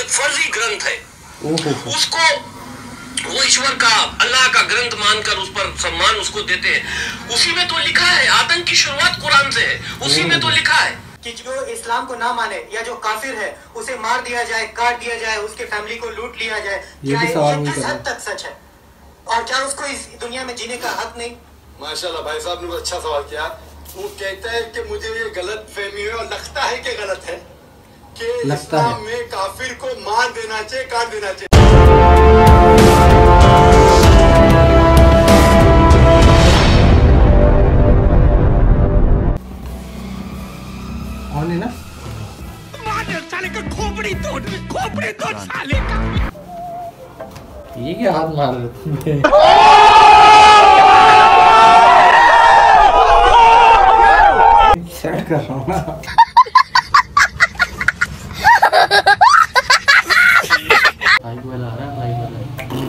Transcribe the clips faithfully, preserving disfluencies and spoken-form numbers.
एक फर्जी ग्रंथ है, उसको वो ईश्वर का, अल्लाह का ग्रंथ मानकर उस पर सम्मान उसको देते हैं। उसी में तो लिखा है, आतंक की शुरुआत कुरान से है, उसी में तो लिखा है कि जो इस्लाम को ना माने या जो काफिर है उसे मार दिया जाए, काट दिया जाए, उसके फैमिली को लूट लिया जाए। क्या ये किस हद तक सच है और क्या उसको इस दुनिया में जीने का हक नहीं? माशाल्लाह भाई साहब ने अच्छा सवाल किया। वो कहता है कि मुझे ये गलत फहमी है और लगता है कि गलत है कि इस्लाम में काफिर को मार देना चाहिए, काट देना चाहिए। ना साले का खोपड़ी तोड़, खोपड़ी तोड़ साले का। ये क्या हाथ मार रहे सेट कर रहा हूँ ना। भाई बोला रहा है, भाई बोला।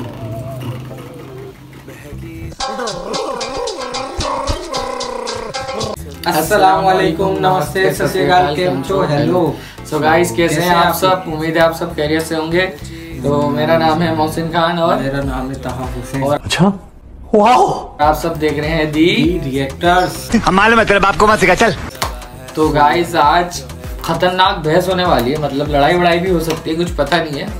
अस्सलाम वालेकुम, नमस्ते, सत श्री अकाल, केम छो, हेलो। सो गाइस, कैसे हैं आप सब? उम्मीद है आप सब खैरियत से होंगे। तो मेरा नाम है मोहसिन खान और मेरा नाम है ताहा हुसैन। अच्छा, वाओ, आप सब देख रहे हैं दी रिएक्टर्स। हम मालूम है तेरे बाप को मत सिखा, चल। तो गाइस, आज खतरनाक बहस होने वाली है, मतलब लड़ाई वड़ाई भी हो सकती है, कुछ पता नहीं है।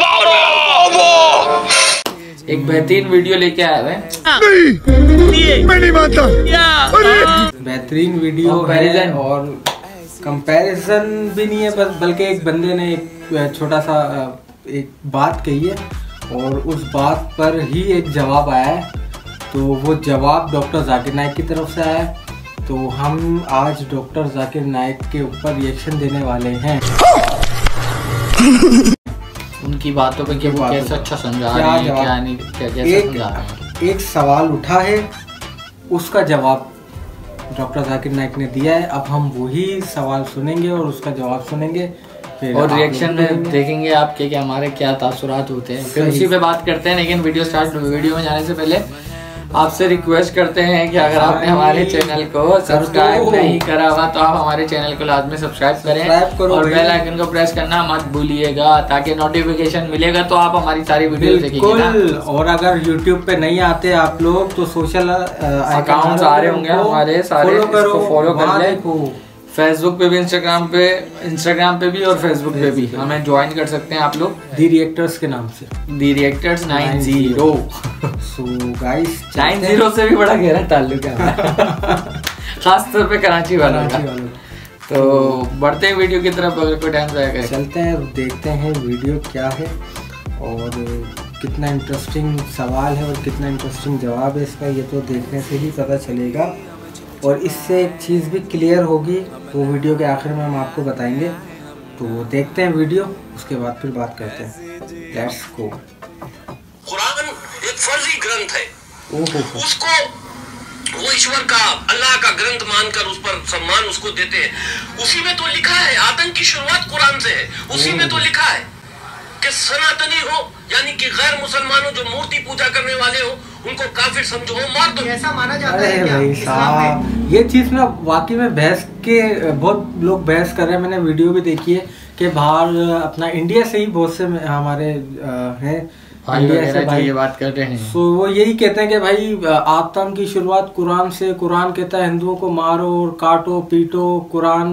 एक बेहतरीन वीडियो लेके आए हुए हैं। मैं नहीं मानता। बेहतरीन वीडियो है और कंपैरिजन भी नहीं है, बस बल्कि एक बंदे ने एक छोटा सा एक बात कही है और उस बात पर ही एक जवाब आया है। तो वो जवाब डॉक्टर जाकिर नाइक की तरफ से आया है। तो हम आज डॉक्टर जाकिर नाइक के ऊपर रिएक्शन देने वाले हैं। उनकी बातों पे कि वो कैसे अच्छा समझा रहे हैं, क्या नहीं, क्या कैसे समझा रहे हैं। एक सवाल उठा है, उसका जवाब डॉक्टर जाकिर नाइक ने दिया है। अब हम वही सवाल सुनेंगे और उसका जवाब सुनेंगे और रिएक्शन में देखेंगे आपके कि हमारे क्या तासुरात होते हैं, फिर उसी पे बात करते हैं। लेकिन वीडियो स्टार्ट वीडियो में जाने से पहले आपसे रिक्वेस्ट करते हैं कि अगर आपने हमारे चैनल को सब्सक्राइब नहीं करा हुआ तो आप हमारे चैनल को लाजमी सब्सक्राइब करें और बेल आइकन को प्रेस करना मत भूलिएगा, ताकि नोटिफिकेशन मिलेगा तो आप हमारी सारी वीडियो देखेंगे। और अगर यूट्यूब पे नहीं आते आप लोग तो सोशल अकाउंट्स आ रहे होंगे हमारे सारे, फॉलो कर ले। फेसबुक पे भी, इंस्टाग्राम पे इंस्टाग्राम पे भी और फेसबुक पे भी हमें ज्वाइन कर सकते हैं आप लोग, दी रिएक्टर्स के नाम से, the reactors nine zero. So guys, nine zero से भी बड़ा गहरा ताल्लुक है खास तौर पे कराची वालों का। तो बढ़ते हैं वीडियो की तरफ, अगर कोई टाइम जाएगा चलते हैं, देखते हैं वीडियो क्या है और कितना इंटरेस्टिंग सवाल है और कितना इंटरेस्टिंग जवाब है इसका, ये तो देखने से ही पता चलेगा। और इससे एक चीज़ भी क्लियर होगी, वो वीडियो के आखिर में हम आपको बताएंगे। तो देखते हैं वीडियो, उसके बाद फिर बात करते हैं। Let's go. कुरान एक फर्जी ग्रंथ है, उसको वो ईश्वर का, अल्लाह का ग्रंथ मानकर उस पर सम्मान उसको देते हैं। उसी में तो लिखा है, आतंक की शुरुआत कुरान से है, उसी में तो लिखा है कि सनातनी हो यानी कि गैर मुसलमानों जो मूर्ति पूजा करने वाले हो उनको काफिर समझो, मार दो। ऐसा माना जाता है क्या इस्लाम में? ये चीज ना वाकई में बहस के बहुत लोग बहस कर रहे हैं। मैंने वीडियो भी देखी है कि बाहर अपना इंडिया से ही बहुत से हमारे हैं इंडिया से भाई ये बात कर रहे हैं। तो वो यही कहते हैं कि भाई आतंक की शुरुआत कुरान से, कुरान कहता है हिंदुओं को मारो और काटो पीटो, कुरान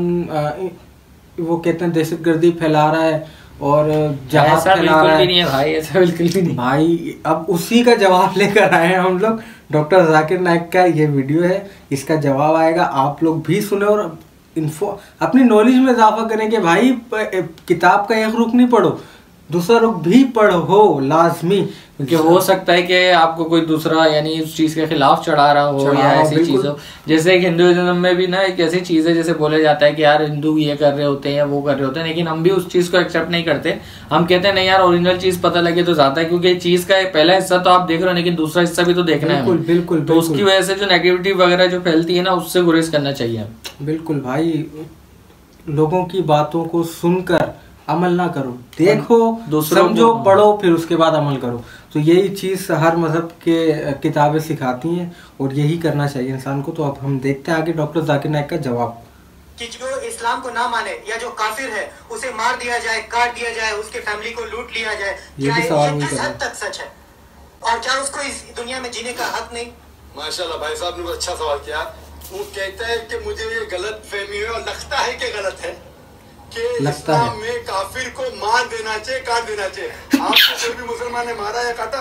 वो कहते हैं दहशतगर्दी फैला रहा है और जहाज फैला रहा है। नहीं है भाई, ऐसा बिल्कुल भी नहीं भाई। अब उसी का जवाब लेकर आए हैं हम लोग। डॉक्टर जाकिर नाइक का ये वीडियो है, इसका जवाब आएगा, आप लोग भी सुने और इन्फो अपनी नॉलेज में इजाफा करें कि भाई किताब का एक रुख नहीं पढ़ो, दूसरा रुख भी पढ़ो लाजमी, क्योंकि हो सकता है कि आपको कोई दूसरा यानी उस चीज के खिलाफ चढ़ा रहा हो या ऐसी चीज हो। जैसे एक हिंदुइज्म में भी ना एक ऐसी चीज है, जैसे बोला जाता है कि यार हिंदू ये कर रहे होते हैं या वो कर रहे होते हैं, लेकिन हम भी उस चीज को एक्सेप्ट नहीं करते। हम कहते हैं नहीं यार, ओरिजिनल चीज पता लगे तो ज्यादा है, क्योंकि चीज का पहला हिस्सा तो आप देख रहे हो लेकिन दूसरा हिस्सा भी तो देखना है। बिल्कुल, तो उसकी वजह से जो नेगेटिविटी वगैरह जो फैलती है ना, उससे गुरेज करना चाहिए। बिल्कुल भाई, लोगों की बातों को सुनकर अमल ना करो, देखो, समझो, पढ़ो, फिर उसके बाद अमल करो। तो यही चीज़ हर मजहब के किताबें सिखाती हैं और यही करना चाहिए इंसान को। तो अब हम देखते हैं आगे डॉक्टर जाकिर नाइक का जवाब। कि जो इस्लाम को ना माने या जो काफिर है उसे मार दिया जाए, काट दिया जाए, उसके फैमिली को लूट लिया जाए, क्या ये किस हद तक सच है? और क्या उसको इस दुनिया में जीने का हक नहीं? माशाल्लाह भाई साहब ने अच्छा सवाल किया। वो कहता है कि मुझे ये गलत फहमी है और लगता है कि गलत है कि इस्लाम में काफिर को मार देना चाहिए, काट देना चाहिए। आपको कोई भी मुसलमान ने मारा या काटा?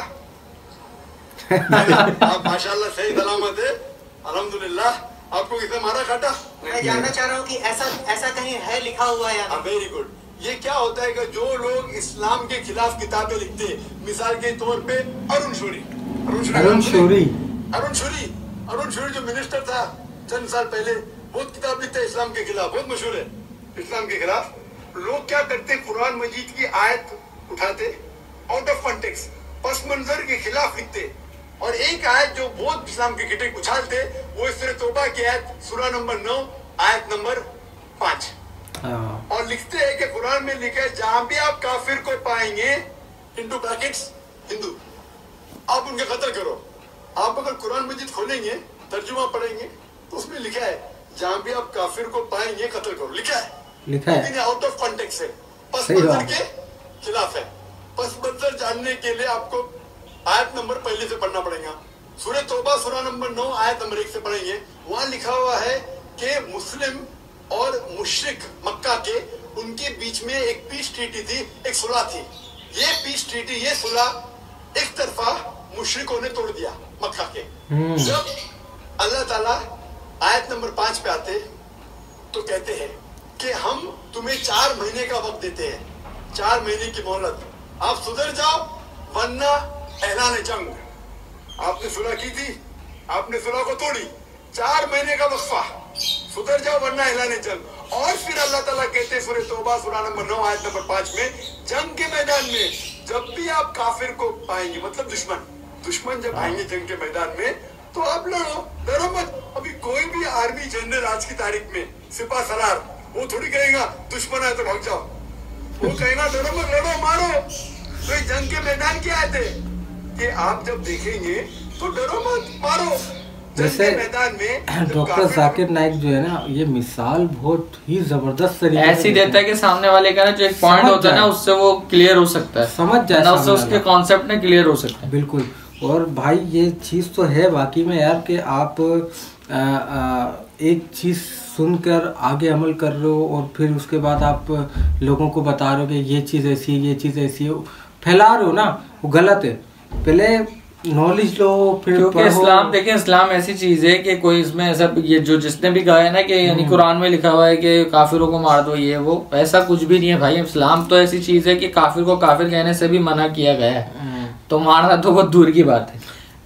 आप माशाल्लाह सही सलामत है, अल्हम्दुलिल्लाह। आपको किसने मारा काटा? मैं जानना चाह रहा हूँ कि ऐसा ऐसा कहीं है लिखा हुआ या नहीं? Very good. ये क्या होता है कि जो लोग इस्लाम के खिलाफ किताबें लिखते हैं, मिसाल के तौर पे अरुण शौरी, अरुण शौरी अरुण शौरी अरुण शौरी जो मिनिस्टर था चंद साल पहले, बहुत किताब लिखते हैं इस्लाम के खिलाफ, बहुत मशहूर है इस्लाम के खिलाफ। लोग क्या करते, कुरान मजीद की आयत उठाते, आउट ऑफ कॉन्टेक्स्ट, पस मंजर के खिलाफ लिखते, और एक आयत जो बहुत इस्लाम के खिलाफ उछालते, वो सूरह तौबा की आयत सूरा नंबर नौ आयत नंबर पाँच, और लिखते हैं कि कुरान में लिखा है जहां भी आप काफिर को पाएंगे, इंटू ब्रैकेट्स हिंदू, आप उनके कत्ल करो। आप अगर कुरान मजीद खोलेंगे, तर्जुमा पढ़ेंगे, तो उसमें लिखा है जहां भी आप काफिर को पाएंगे कत्ल करो, लिखा है, लिखा है, आउट ऑफ कॉन्टेक्स्ट है, पस मंजर के खिलाफ है। पस मंजर जानने के लिए आपको आयत नंबर पहले से पढ़ना पड़ेगा। सूरह तौबा सूरा नंबर नौ आयत नंबर एक से पढ़ेंगे, वहां लिखा हुआ है कि मुस्लिम और मुशरिक मक्का के, उनके बीच में एक पीस ट्रीटी थी, एक सुलह थी। ये पीस ट्रीटी, ये सुलह एक तरफा मुशरिकों ने तोड़ दिया मक्का के। जब अल्लाह ताला आयत नंबर पांच पे आते तो कहते हैं कि हम तुम्हें चार महीने का वक्त देते हैं, चार महीने की मोहलत, आप सुधर जाओ वरना ऐलान जंग। आपने सुलह की थी, आपने सुलह को तोड़ी, चार महीने का वक्फा, सुधर जाओ वरना ऐलान जंग। और फिर अल्लाह ताला कहते हैं सूरह तौबा सूरा नंबर नौ आयत नंबर पांच में, जंग के मैदान में जब भी आप काफिर को पाएंगे, मतलब दुश्मन दुश्मन जब आएंगे जंग के मैदान में, तो आप लड़ो, डरो मत। अभी कोई भी आर्मी जनरल आज की तारीख में, सिपा सलार, वो थोड़ी कहेगा दुश्मन है तो भाग जाओ, वो कहेगा डरो मत, लड़ो, मारो। तो जंग के मैदान क्या आते कि आप जब देखेंगे तो डरो मत, मारो। जैसे डॉक्टर जाकिर नाइक जो है ना, ये मिसाल बहुत ही जबरदस्त तरीके ऐसी देता है कि सामने वाले का ना जो एक पॉइंट होता है ना, उससे वो क्लियर हो सकता है, समझ जाए ना, उससे उसके कॉन्सेप्ट में क्लियर हो सकता है। बिल्कुल। और भाई ये चीज़ तो है वाकई में यार कि आप आ, आ, एक चीज़ सुनकर आगे अमल कर रहे हो और फिर उसके बाद आप लोगों को बता रहे हो कि ये चीज़ ऐसी है, ये चीज़ ऐसी है, फैला रहे हो ना, वो गलत है। पहले नॉलेज लो, फिर क्योंकि इस्लाम, देखें इस्लाम ऐसी चीज़ है कि कोई इसमें ऐसा, ये जो जिसने भी कहा है ना कि यानी कुरान में लिखा हुआ है कि काफिरों को मार दो, ये वो, ऐसा कुछ भी नहीं है भाई। इस्लाम तो ऐसी चीज़ है कि काफिर को काफिर कहने से भी मना किया गया है, तो मारना तो बहुत दूर की बात है।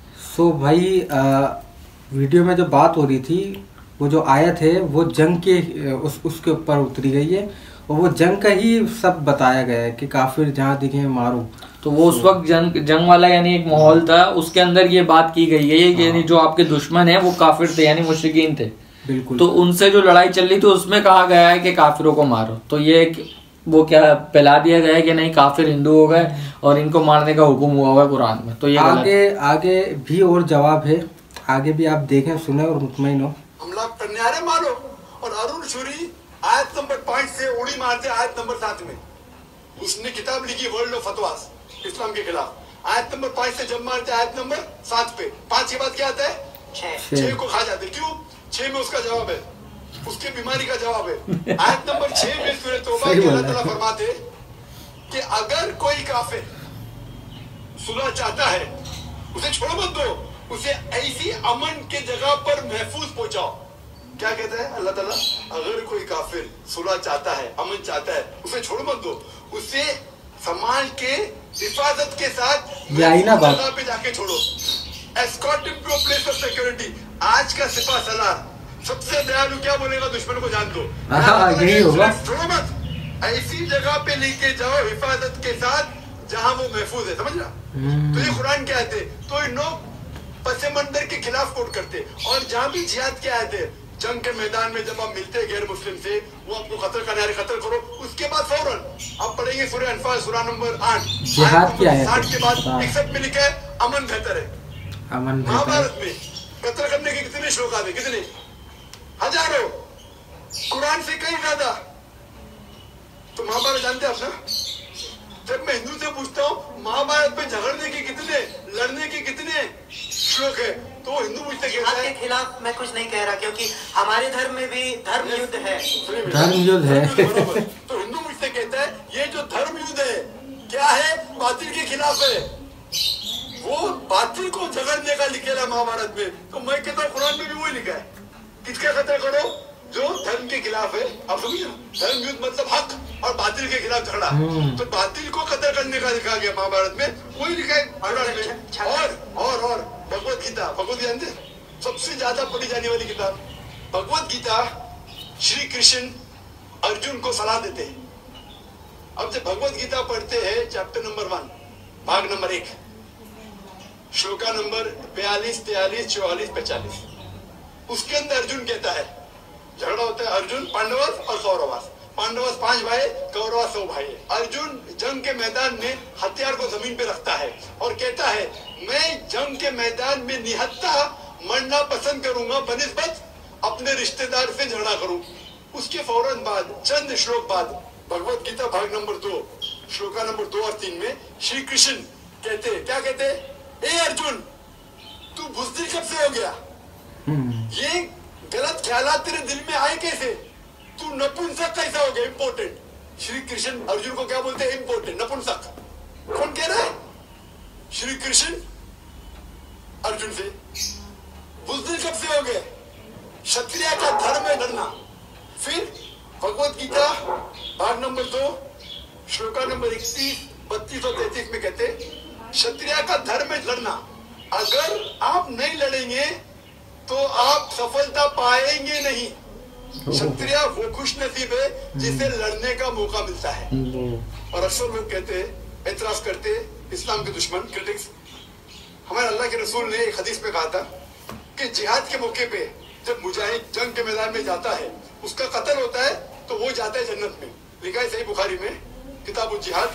सो भाई आ, वीडियो में जो बात हो रही थी, वो जो आयत है वो जंग के उस उसके ऊपर उतरी गई है, और वो जंग का ही सब बताया गया है कि काफिर जहाँ दिखे मारो। तो वो उस वक्त जंग जंग वाला यानी एक माहौल था, उसके अंदर ये बात की गई है कि यानी जो आपके दुश्मन है वो काफिर थे, यानी मुशरिकीन थे। बिल्कुल। तो उनसे जो लड़ाई चल रही थी उसमें कहा गया है कि काफिरों को मारो। तो ये वो क्या फैला दिया गया है कि नहीं काफिर हिंदू हो गए और इनको मारने का हुक्म हुआ हुआ है कुरान में। तो ये आगे आगे भी और जवाब है, आगे भी आप देखें, सुने और मुतमईन हो। हमला करने आ रहे मारो। और अरुण शौरी आयत नंबर पांच से उड़ी मारते आयत नंबर सात में, उसने किताब लिखी वर्ल्ड ऑफ फतवास इस्लाम के खिलाफ, आयत नंबर पांच से जब मारते आयत नंबर सात पे, पांच के बाद क्या आता है, छह को खा जाते। क्यों? छह में उसका जवाब है, उसकी बीमारी का जवाब है। आयत नंबर छह में सूरह तौबा के अल्लाह ताला फरमाते कि अगर कोई काफिर सुलह चाहता है, उसे छोड़ मत दो, उसे ऐसी अमन के जगह पर महफूज पहुंचाओ। क्या कहता है अल्लाह ताला? अगर कोई काफिर सुलह चाहता है, अमन चाहता है, उसे छोड़ मत दो, उसे संभाल के हिफाजत के साथ जगह पे जाके छोड़ो। Escort him to a place of security. आज का सिपा सलार सबसे दयालु क्या बोलेगा? दुश्मन को जान दो, यही होगा। छोड़ो मत, ऐसी जगह पे लेके जाओ हिफाजत के साथ जहां वो महफूज है। समझ रहा? तो ये कुरान क्या आते, तो इन पसे मंदिर के खिलाफ कोट करते। और जहां भी जिहाद क्या आते, जंग के मैदान में जब आप मिलते गैर मुस्लिम से, वो आपको कत्ल करने आ रहे, कत्ल करो। उसके बाद फौरन आप पढ़ेंगे सूरह अनफाल सूरा नंबर आठ, जिहाद की आयत साठ के बाद एक सब में लिखा है अमन बेहतर है। अमन महाभारत में कत्ल करने के कितने श्लोक आते, कितने हजारों। कुरान से कहीं ज्यादा। तो महाभारत जानते हैं आप ना? जब मैं हिंदू से पूछता हूँ महाभारत में झगड़ने के कितने, लड़ने के कितने श्लोक है, तो वो हिंदू मुझसे कहता है। के खिलाफ मैं कुछ नहीं कह रहा, क्योंकि हमारे धर्म में भी धर्म युद्ध है। धर्म युद्ध है। तो हिंदू मुझसे कहता है ये जो धर्म युद्ध है क्या है, बातिल के खिलाफ है, वो बातिल को झगड़ने का लिखेला महाभारत में। तो मैं कहता हूँ कुरान में भी वही लिखा है, किसका खतरा करो, जो धर्म के खिलाफ है। आप समझे ना, धर्म युद्ध मतलब हक और बातिल के खिलाफ झगड़ा। तो बातिल को कत्ल करने का लिखा गया महाभारत में, वही लिखा है कुरान में। और और और भगवत गीता, भगवत गीता जानते, सबसे ज्यादा पढ़ी जाने वाली किताब भगवत गीता। श्री कृष्ण अर्जुन को सलाह देते हैं। अब जब भगवत गीता पढ़ते हैं चैप्टर नंबर वन भाग नंबर एक श्लोका नंबर बयालीस तैयालीस चौवालीस पैंतालीस, उसके अंदर अर्जुन कहता है, झगड़ा होता है अर्जुन पांडवस और कौरवास। पांडवस पांच भाई, कौरवास सौ भाई। अर्जुन जंग के मैदान में हथियार को जमीन पे रखता है और कहता है मैं जंग के मैदान में निहत्था मरना पसंद करूंगा बनिस्बत अपने रिश्तेदार से झगड़ा करूं। उसके फौरन बाद चंद श्लोक बाद भगवत गीता भाग नंबर दो श्लोका नंबर दो और तीन में श्री कृष्ण कहते, क्या कहते, ए अर्जुन तू बुज़दिल कब से हो गया, ये गलत ख्यालात तेरे दिल में आए कैसे, तू नपुंसक कैसा हो गया। इंपोर्टेंट, श्री कृष्ण अर्जुन को क्या बोलते हैं, इंपोर्टेंट, नपुंसक। कौन कह रहा है, श्री कृष्ण अर्जुन से, बुज़दिल कब से हो गए, क्षत्रिय का धर्म है लड़ना। फिर भगवत गीता भाग नंबर दो श्लोका नंबर इकतीस बत्तीस और तैतीस में कहते क्षत्रिय का धर्म है लड़ना, अगर आप नहीं लड़ेंगे तो आप सफलता पाएंगे नहीं। क्षत्रिय वो खुश नसीब है जिसे लड़ने का मौका मिलता है। और अक्सर लोग कहते एतराज करते इस्लाम के दुश्मन क्रिटिक्स, हमारे अल्लाह के रसूल ने एक हदीस में कहा था कि जिहाद के मौके पे जब मुजाहिद जंग के मैदान में जाता है, उसका कत्ल होता है तो वो जाता है जन्नत में। लिखा है सही बुखारी में किताबुल जिहाद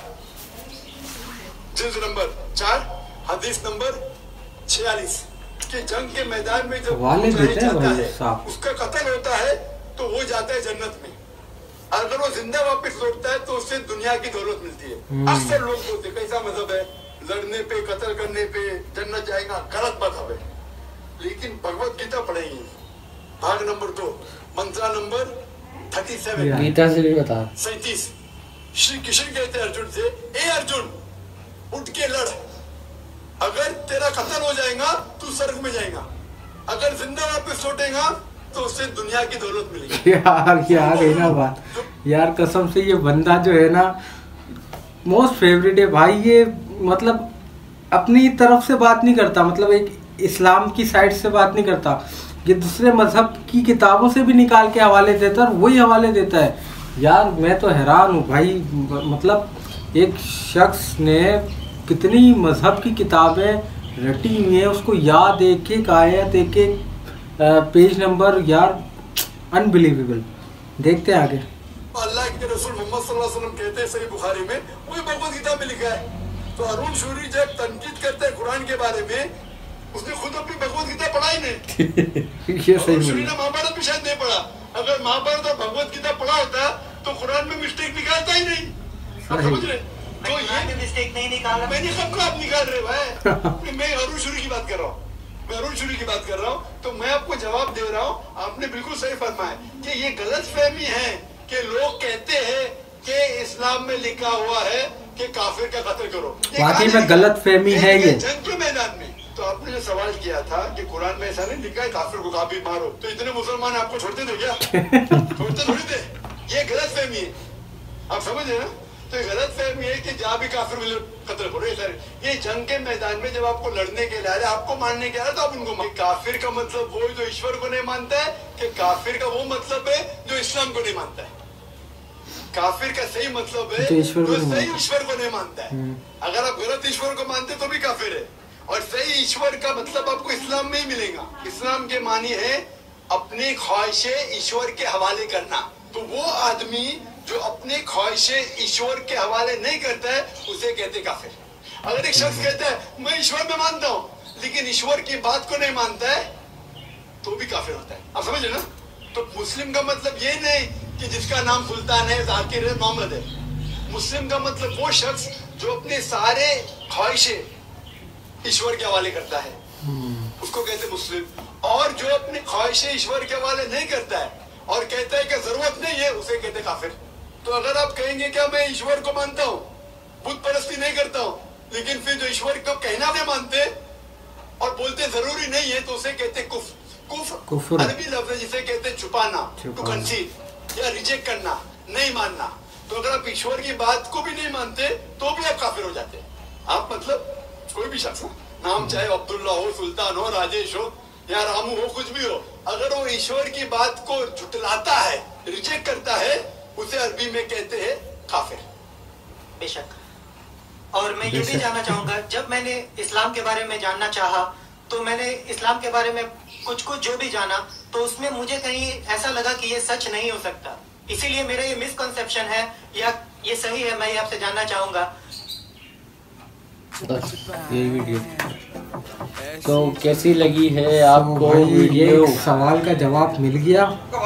जिल्द नंबर चार हदीस नंबर छियालीस के जंग के मैदान में जब मुजाहिद जाता है उसका कत्ल होता है तो वो जाता है जन्नत में। अगर वो जिंदा वापस लौटता है तो उससे दुनिया की दौलत मिलती है। अक्सर लोग बोलते कैसा मजहब है, लड़ने पे कत्ल करने पे जन्नत जाएगा, गलत मजहब है। लेकिन भगवत गीता पढ़ेंगे भाग नंबर दो mantra number thirty seven Gita से भी बता सैतीस, श्री कृष्ण कहते हैं अर्जुन से, ए अर्जुन उठ के लड़, अगर तेरा कत्ल हो जाएगा तू स्वर्ग में जाएगा, अगर जिंदा वापस लौटेगा तो उससे दुनिया की दौलत मिलेगी। यार यार है ना बात, यार कसम से ये बंदा जो है ना मोस्ट फेवरेट है भाई। ये मतलब अपनी तरफ से बात नहीं करता, मतलब एक इस्लाम की साइड से बात नहीं करता, ये दूसरे मजहब की किताबों से भी निकाल के हवाले देता है और वही हवाले देता है। यार मैं तो हैरान हूँ भाई, मतलब एक शख्स ने कितनी मजहब की किताबें रटी हुई हैं, उसको याद एक एक आयत एक एक पेज नंबर, यार अनबिलीवेबल। देखते हैं आगे। अल्लाह के रसूल मोहम्मद सल्लल्लाहु अलैहि वसल्लम कहते हैं सही बुखारी में, वही भगवत गीता में लिखा है। तो अरुण शूरी जब तनकीद करते हैं कुरान के बारे में, उसने खुद अपनी भगवत गीता पढ़ा ही नहीं। ये सही शूरी ने महाभारत भी शायद नहीं पढ़ा। अगर महाभारत और भगवत गीता पढ़ा होता तो कुरान में मिस्टेक निकालता ही नहीं। आप समझ रहे? तो ये मिस्टेक नहीं निकाला, मैंने सबको आप निकाल रहे भाई। मैं अरुण शूरी की बात कर रहा हूँ, मैं अरुण शूरी की बात कर रहा हूँ। तो मैं आपको जवाब दे रहा हूँ, आपने बिल्कुल सही फरमाया कि ये गलत फहमी है कि लोग कहते हैं कि इस्लाम में लिखा हुआ है कि काफिर का कत्ल करो। वाकई में गलत फहमी है ये। जंग के मैदान में तो आपने जो सवाल किया था कि कुरान में ऐसा नहीं लिखा है काफिर को काफिर मारो, तो इतने मुसलमान आपको छोड़ते थे क्या? छोड़ते थोड़ी थे। ये गलत फहमी है, आप समझ रहे ना? तो ये गलत फहमी है कि जहाँ भी काफिर मिले कत्ल करो। ये सर ये जंग के मैदान में जब आपको लड़ने के लिए आ रहे, आपको मारने के आ रहे, तो आप उनको काफिर का मतलब वो जो ईश्वर को नहीं मानता है, कि काफिर का वो मतलब है जो इस्लाम को नहीं मानता है। काफिर का सही मतलब है जो सही ईश्वर को नहीं मानता है। अगर आप गलत ईश्वर को मानते तो भी काफिर है, और सही ईश्वर का मतलब आपको इस्लाम में ही मिलेगा। इस्लाम के मानी है अपनी ख्वाहिशें ईश्वर के हवाले करना। तो वो आदमी जो अपनी ख्वाहिशें ईश्वर के हवाले नहीं करता है उसे कहते काफिर। अगर एक शख्स कहता है मैं ईश्वर में मानता हूँ लेकिन ईश्वर की बात को नहीं मानता है तो भी काफिर होता है। आप समझे ना? तो मुस्लिम का मतलब ये नहीं कि जिसका नाम सुल्तान है, जाकिर है, मोहम्मद है। मुस्लिम का मतलब वो शख्स जो अपने सारे ख्वाहिशें ईश्वर के हवाले करता है, उसको कहते मुस्लिम। और जो अपनी ख्वाहिशें ईश्वर के हवाले नहीं करता है और कहता है कि जरूरत नहीं है, उसे कहते काफिर। तो अगर आप कहेंगे क्या मैं ईश्वर को मानता हूँ, बुत परस्ती नहीं करता हूँ, लेकिन फिर जो ईश्वर को कहना भी मानते और बोलते जरूरी नहीं है, तो उसे कहते कुफ। कुफ अरबी लफ्ज है जिसे कहते छुपाना, टू कंसील या रिजेक्ट करना, नहीं मानना। तो अगर आप ईश्वर की बात को भी नहीं मानते तो भी आप काफिर हो जाते। आप मतलब कोई भी शख्स, नाम चाहे अब्दुल्ला हो, सुल्तान हो, राजेश हो या रामू हो, कुछ भी हो, अगर वो ईश्वर की बात को झुटलाता है, रिजेक्ट करता है, उसे अरबी में कहते हैं काफिर। बेशक। और मैं ये भी जानना चाहूंगा, जब मैंने इस्लाम के बारे में जानना चाहा तो मैंने इस्लाम के बारे में कुछ कुछ जो भी जाना, तो उसमें मुझे कहीं ऐसा लगा कि ये सच नहीं हो सकता। इसीलिए मेरा ये मिसकंसेप्शन है या ये सही है, मैं ये आपसे जानना चाहूंगा। ये वीडियो तो कैसी लगी है आपको? वीडियो सवाल का जवाब मिल गया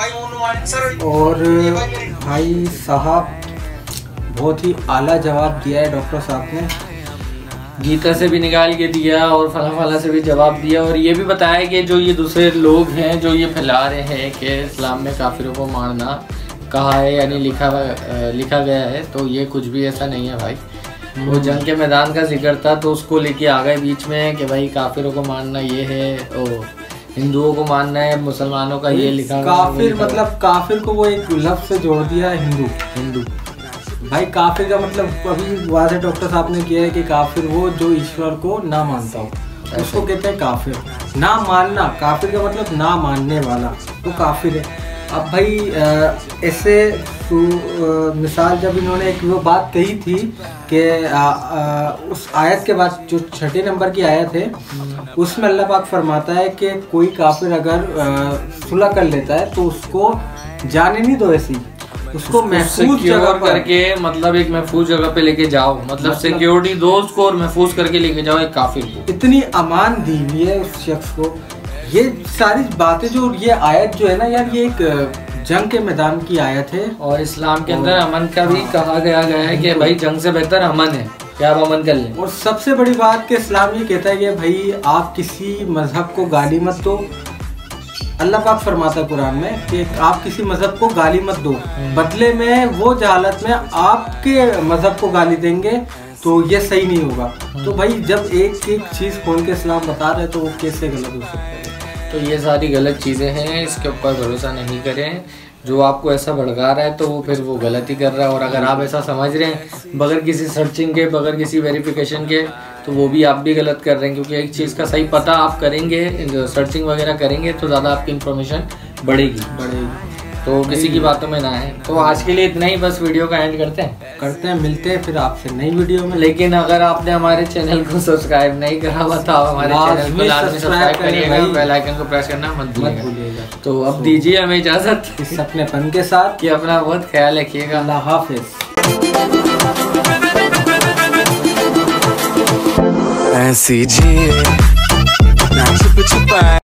और भाई साहब बहुत ही आला जवाब दिया है डॉक्टर साहब ने। गीता से भी निकाल के दिया और फला फला से भी जवाब दिया, और ये भी बताया कि जो ये दूसरे लोग हैं जो ये फैला रहे हैं कि इस्लाम में काफिरों को मारना कहा है, यानी लिखा लिखा गया है, तो ये कुछ भी ऐसा नहीं है भाई। वो जंग के मैदान का जिक्र था तो उसको लेके आ गए बीच में कि भाई काफिरों को मारना ये है, और हिंदुओं को मानना है, मुसलमानों का ये लिखा। काफिर मतलब काफिर को वो एक लफ्ज़ से जोड़ दिया है, हिंदू। हिंदू भाई काफिर का मतलब अभी वाज़ेह डॉक्टर साहब ने किया है कि काफिर वो जो ईश्वर को ना मानता हो, उसको कहते हैं काफिर। ना मानना, काफिर का मतलब ना मानने वाला, तो काफिर है। अब भाई ऐसे मिसाल जब इन्होंने एक वो बात कही थी कि उस आयत के बाद जो छठे नंबर की आयत है, उसमें अल्लाह पाक फरमाता है कि कोई काफिर अगर सुलह कर लेता है तो उसको जाने नहीं दो, ऐसी उसको महफूज जगह करके, मतलब एक महफूज जगह पे लेके जाओ, मतलब सिक्योरिटी दो उसको और महफूज करके लेके जाओ एक काफिर को। इतनी अमान दी हुई है उस शख्स को। ये सारी बातें जो ये आयत जो है ना यार, ये एक जंग के मैदान की आयत है, और इस्लाम के अंदर अमन का भी कहा गया गया है कि भाई जंग से बेहतर अमन है कि आप अमन कर लें। और सबसे बड़ी बात कि इस्लाम ये कहता है कि भाई आप किसी मजहब को गाली मत दो। अल्लाह पाक फरमाता है कुरान में कि आप किसी मजहब को गाली मत दो, बदले में वो जहालत में आपके मजहब को गाली देंगे, तो ये सही नहीं होगा। तो भाई जब एक एक चीज़ खोल के इस्लाम बता रहे तो वो कैसे गलत हो सकता है? तो ये सारी गलत चीज़ें हैं, इसके ऊपर भरोसा नहीं करें। जो आपको ऐसा भड़का रहा है तो वो फिर वो गलत ही कर रहा है, और अगर आप ऐसा समझ रहे हैं बगैर किसी सर्चिंग के, बगैर किसी वेरिफिकेशन के, तो वो भी आप भी गलत कर रहे हैं। क्योंकि एक चीज़ का सही पता आप करेंगे, सर्चिंग वगैरह करेंगे तो ज़्यादा आपकी इन्फॉर्मेशन बढ़ेगी बढ़ेगी तो किसी की बातों में ना है। तो आज के लिए इतना ही, बस वीडियो का एंड करते हैं करते हैं मिलते हैं फिर आपसे नई वीडियो में। लेकिन अगर आपने हमारे चैनल को सब्सक्राइब नहीं करा हुआ तो हमारे चैनल को लाजमी सब्सक्राइब करिएगा, बेल आइकन को प्रेस करना मत भूलिएगा। तो अब दीजिए हमें इजाजत इस अपनेपन के साथ कि अपना बहुत ख्याल रखिएगा। अल्लाह हाफिज। ऐसी जिए ना छुप छुपा